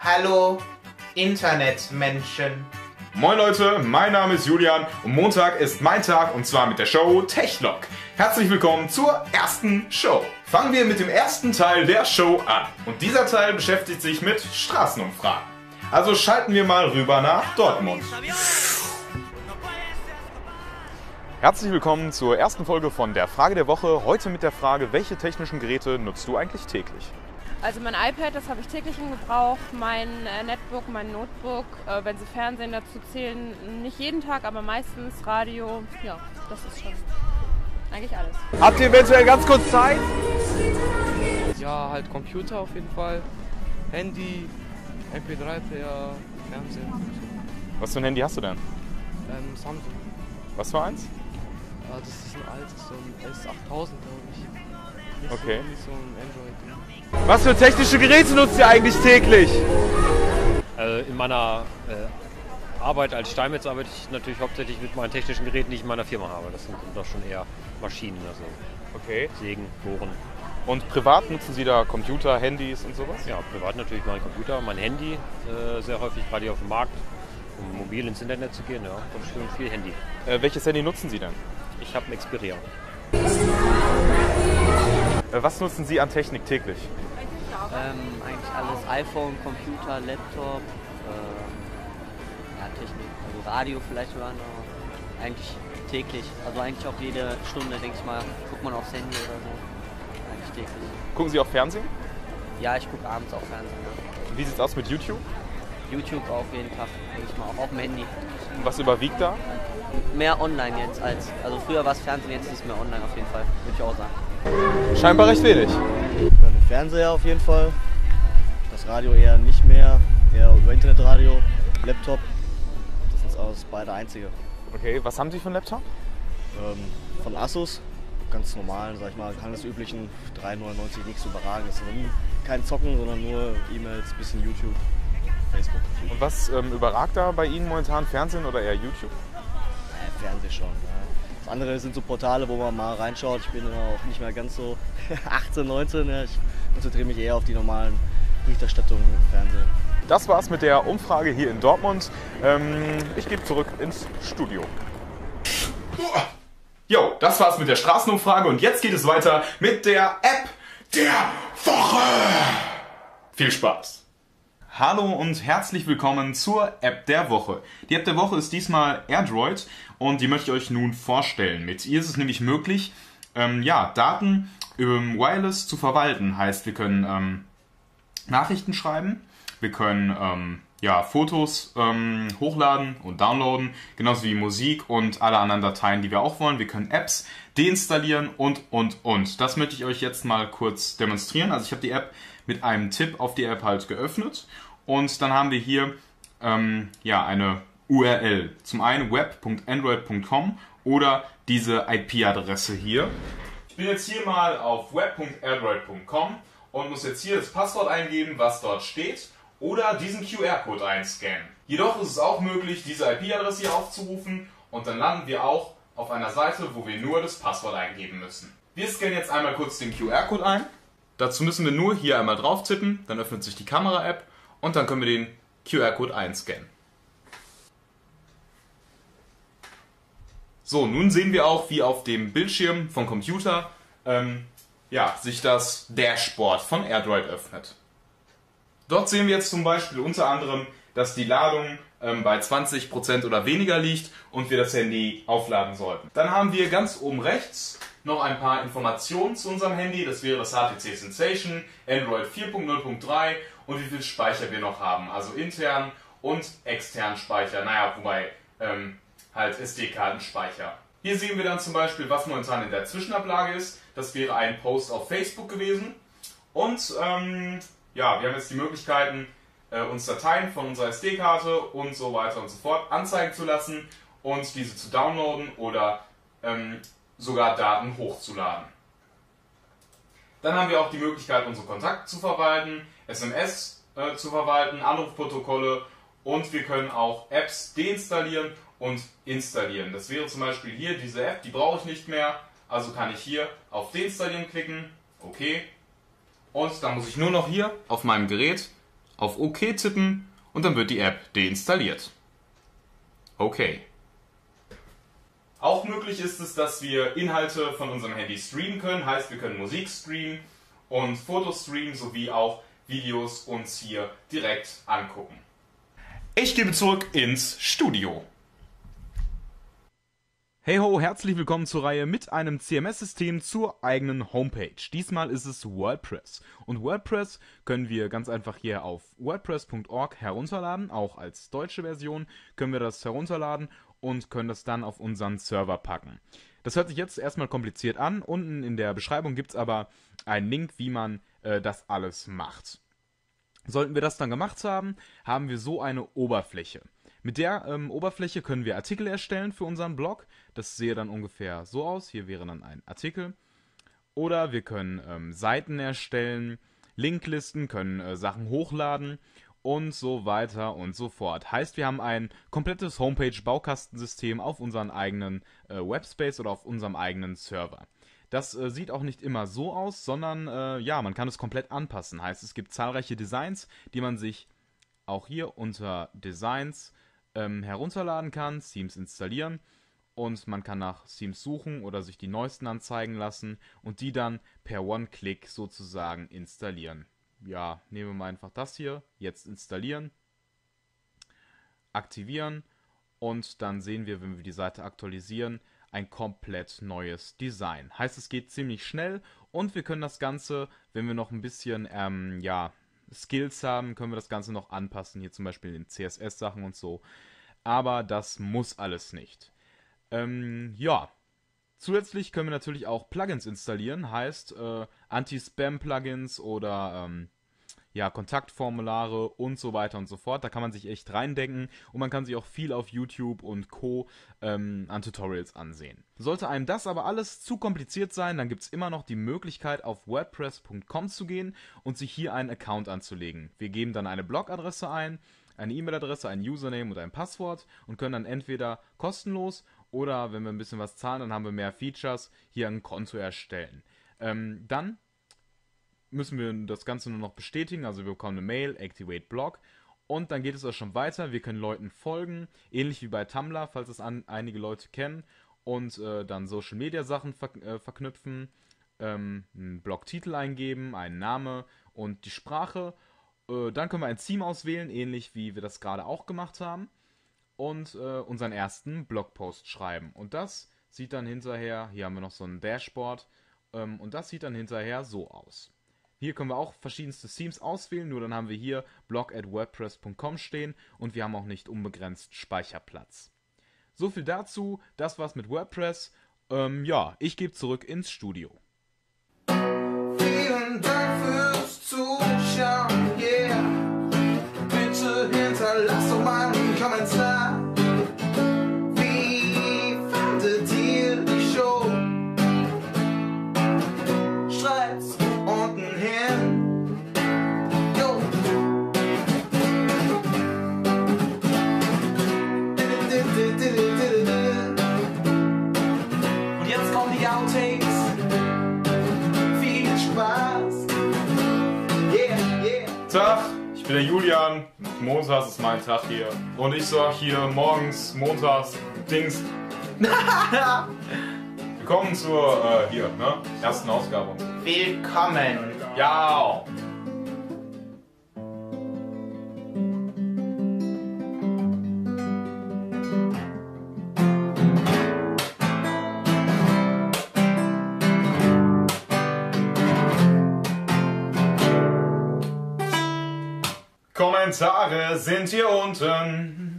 Hallo, Internetmenschen. Moin Leute, mein Name ist Julian und Montag ist mein Tag und zwar mit der Show Techlog. Herzlich willkommen zur ersten Show. Fangen wir mit dem ersten Teil der Show an. Und dieser Teil beschäftigt sich mit Straßenumfragen. Also schalten wir mal rüber nach Dortmund. Herzlich willkommen zur ersten Folge von der Frage der Woche. Heute mit der Frage, welche technischen Geräte nutzt du eigentlich täglich? Also mein iPad, das habe ich täglich in Gebrauch, mein Netbook, mein Notebook, wenn Sie Fernsehen dazu zählen, nicht jeden Tag, aber meistens Radio, ja, das ist schon eigentlich alles. Habt ihr eventuell ganz kurz Zeit? Ja, halt Computer auf jeden Fall, Handy, MP3-Player, Fernsehen. Was für ein Handy hast du denn? Samsung. Was für eins? Ja, das ist ein altes, so ein S8000 glaube ich. Okay. Nicht so ein Android-Ding. Was für technische Geräte nutzt ihr eigentlich täglich? In meiner Arbeit als Steinmetz arbeite ich natürlich hauptsächlich mit meinen technischen Geräten, die ich in meiner Firma habe. Das sind doch schon eher Maschinen, also Okay. Sägen, Bohren. Und privat nutzen Sie da Computer, Handys und sowas? Ja, privat natürlich mein Computer, mein Handy, sehr häufig gerade hier auf dem Markt, um mobil ins Internet zu gehen, ja, und schon viel Handy. Welches Handy nutzen Sie denn? Ich habe ein Xperia. Was nutzen Sie an Technik täglich? Eigentlich alles, iPhone, Computer, Laptop, ja, Technik, also Radio vielleicht hören, aber eigentlich täglich, also eigentlich auch jede Stunde, denke ich mal, guckt man aufs Handy oder so, eigentlich täglich. Gucken Sie auch Fernsehen? Ja, ich gucke abends auch Fernsehen, ja. Wie sieht's aus mit YouTube? YouTube auch jeden Tag, denke ich mal, auch auf dem Handy. Und was überwiegt da? Mehr online jetzt als, also früher war es Fernsehen, jetzt ist es mehr online auf jeden Fall, würde ich auch sagen. Scheinbar recht wenig. Den Fernseher auf jeden Fall, das Radio eher nicht mehr, eher über Internetradio, Laptop, das ist alles beide einzige. Okay, was haben Sie für einen Laptop? Von Asus, ganz normalen, sag ich mal, handelsüblichen 3,99, nichts Überragendes. Kein Zocken, sondern nur E-Mails, bisschen YouTube, Facebook. Und was überragt da bei Ihnen momentan? Fernsehen oder eher YouTube? Fernsehen schon. Ja. Das andere sind so Portale, wo man mal reinschaut. Ich bin ja auch nicht mehr ganz so 18, 19. Ja. Ich konzentriere mich eher auf die normalen Berichterstattungen im Fernsehen. Das war's mit der Umfrage hier in Dortmund. Ich gebe zurück ins Studio. Jo, das war's mit der Straßenumfrage und jetzt geht es weiter mit der App der Woche. Viel Spaß! Hallo und herzlich willkommen zur App der Woche. Die App der Woche ist diesmal AirDroid und die möchte ich euch nun vorstellen. Mit ihr ist es nämlich möglich, Daten wireless zu verwalten. Heißt, wir können Nachrichten schreiben, wir können Fotos hochladen und downloaden, genauso wie Musik und alle anderen Dateien, die wir auch wollen. Wir können Apps deinstallieren und. Das möchte ich euch jetzt mal kurz demonstrieren. Also ich habe die App mit einem Tipp auf die App halt geöffnet und dann haben wir hier eine URL. Zum einen web.android.com oder diese IP-Adresse hier. Ich bin jetzt hier mal auf web.android.com und muss jetzt hier das Passwort eingeben, was dort steht, oder diesen QR-Code einscannen. Jedoch ist es auch möglich, diese IP-Adresse hier aufzurufen und dann landen wir auch auf einer Seite, wo wir nur das Passwort eingeben müssen. Wir scannen jetzt einmal kurz den QR-Code ein. Dazu müssen wir nur hier einmal drauf tippen, dann öffnet sich die Kamera-App und dann können wir den QR-Code einscannen. So, nun sehen wir auch, wie auf dem Bildschirm vom Computer sich das Dashboard von AirDroid öffnet. Dort sehen wir jetzt zum Beispiel unter anderem, dass die Ladung bei 20% oder weniger liegt und wir das Handy aufladen sollten. Dann haben wir ganz oben rechts noch ein paar Informationen zu unserem Handy. Das wäre das HTC Sensation, Android 4.0.3 und wie viel Speicher wir noch haben. Also intern und extern Speicher. Naja, wobei halt SD-Kartenspeicher. Hier sehen wir dann zum Beispiel, was momentan in der Zwischenablage ist. Das wäre ein Post auf Facebook gewesen. Und wir haben jetzt die Möglichkeiten, uns Dateien von unserer SD-Karte und so weiter und so fort anzeigen zu lassen und diese zu downloaden oder sogar Daten hochzuladen. Dann haben wir auch die Möglichkeit, unsere Kontakte zu verwalten, SMS zu verwalten, Anrufprotokolle und wir können auch Apps deinstallieren und installieren. Das wäre zum Beispiel hier diese App, die brauche ich nicht mehr, also kann ich hier auf Deinstallieren klicken, okay. Und dann muss ich nur noch hier auf meinem Gerät auf OK tippen und dann wird die App deinstalliert. Okay. Auch möglich ist es, dass wir Inhalte von unserem Handy streamen können. Heißt, wir können Musik streamen und Fotos streamen sowie auch Videos uns hier direkt angucken. Ich gebe zurück ins Studio. Hey ho, herzlich willkommen zur Reihe mit einem CMS-System zur eigenen Homepage. Diesmal ist es WordPress. Und WordPress können wir ganz einfach hier auf wordpress.org herunterladen. Auch als deutsche Version können wir das herunterladen und können das dann auf unseren Server packen. Das hört sich jetzt erstmal kompliziert an. Unten in der Beschreibung gibt es aber einen Link, wie man das alles macht. Sollten wir das dann gemacht haben, haben wir so eine Oberfläche. Mit der Oberfläche können wir Artikel erstellen für unseren Blog. Das sehe dann ungefähr so aus. Hier wäre dann ein Artikel. Oder wir können Seiten erstellen, Linklisten, können Sachen hochladen und so weiter und so fort. Heißt, wir haben ein komplettes Homepage-Baukastensystem auf unseren eigenen Webspace oder auf unserem eigenen Server. Das sieht auch nicht immer so aus, sondern ja, man kann es komplett anpassen. Heißt, es gibt zahlreiche Designs, die man sich auch hier unter Designs herunterladen kann, Themes installieren und man kann nach Themes suchen oder sich die neuesten anzeigen lassen und die dann per One-Click sozusagen installieren. Ja, nehmen wir mal einfach das hier, jetzt installieren, aktivieren und dann sehen wir, wenn wir die Seite aktualisieren, ein komplett neues Design. Heißt, es geht ziemlich schnell und wir können das Ganze, wenn wir noch ein bisschen ja, Skills haben, können wir das Ganze noch anpassen, hier zum Beispiel in CSS-Sachen und so. Aber das muss alles nicht. Ja, zusätzlich können wir natürlich auch Plugins installieren, heißt Anti-Spam-Plugins oder ja, Kontaktformulare und so weiter und so fort. Da kann man sich echt reindenken und man kann sich auch viel auf YouTube und Co. An Tutorials ansehen. Sollte einem das aber alles zu kompliziert sein, dann gibt es immer noch die Möglichkeit, auf wordpress.com zu gehen und sich hier einen Account anzulegen. Wir geben dann eine Blogadresse ein, eine E-Mail-Adresse, ein Username und ein Passwort und können dann entweder kostenlos oder, wenn wir ein bisschen was zahlen, dann haben wir mehr Features, hier ein Konto erstellen. Dann müssen wir das Ganze nur noch bestätigen, also wir bekommen eine Mail, Activate Blog und dann geht es auch schon weiter, wir können Leuten folgen, ähnlich wie bei Tumblr, falls es einige Leute kennen und dann Social Media Sachen verknüpfen, einen Blogtitel eingeben, einen Namen und die Sprache, dann können wir ein Theme auswählen, ähnlich wie wir das gerade auch gemacht haben und unseren ersten Blogpost schreiben und das sieht dann hinterher, hier haben wir noch so ein Dashboard und das sieht dann hinterher so aus. Hier können wir auch verschiedenste Themes auswählen, nur dann haben wir hier blog@wordpress.com stehen und wir haben auch nicht unbegrenzt Speicherplatz. So viel dazu, das war's mit WordPress. Ja, ich gebe zurück ins Studio. Vielen Dank fürs Zuschauen, yeah. Bitte hinterlasst doch mal einen Kommentar. Wie fandet ihr die Show? Schreibt's unten hin. Jo. Und jetzt kommen die Outtakes. Viel Spaß. Yeah, yeah. Tag, ich bin der Julian. Montags ist mein Tag hier. Und ich sag hier morgens, montags, Dings. Willkommen zur hier, ne? Ersten Ausgabe. Willkommen. Ja. Kommentare sind hier unten.